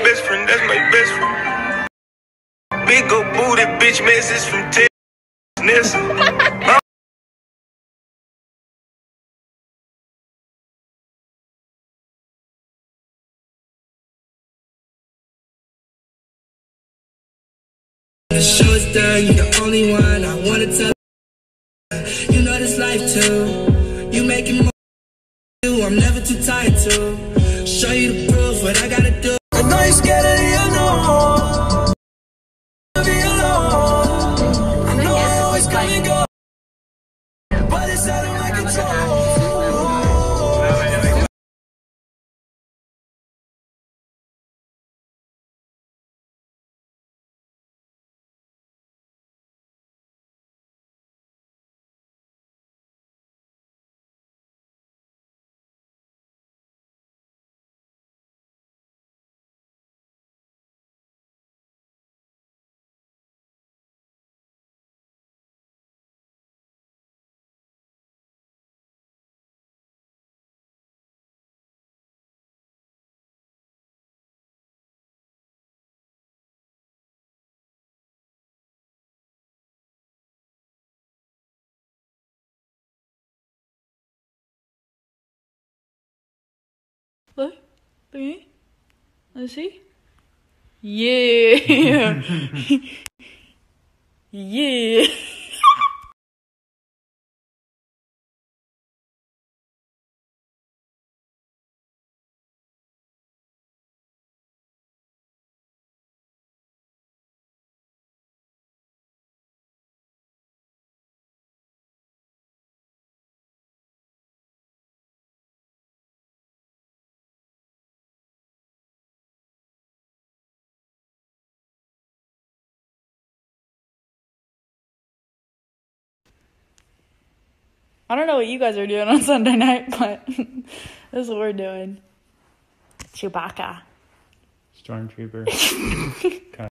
best friend, that's my best friend. Big old booty bitch message from Nessa. The show is done, you're the only one I wanna tell. You know this life too. You making more than I'm never too tired to show you the proof, what I gotta do. I know you're scared of the unknown. Be alone. I know I always come and go, but it's out of my control. Look at me. Let's see. Yeah. Yeah. I don't know what you guys are doing on Sunday night, but this is what we're doing. Chewbacca. Stormtrooper.